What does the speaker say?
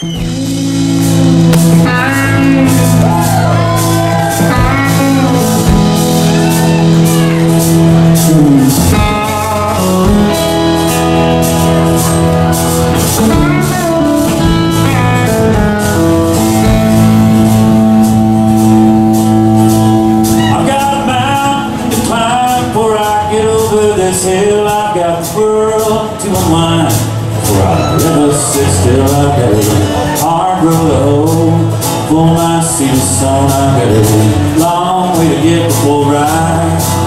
Hill, I've got the world to unwind. Before I ever sit still, I've got a hard road to hoe. Full my seat of stone, I've got a long way to get before I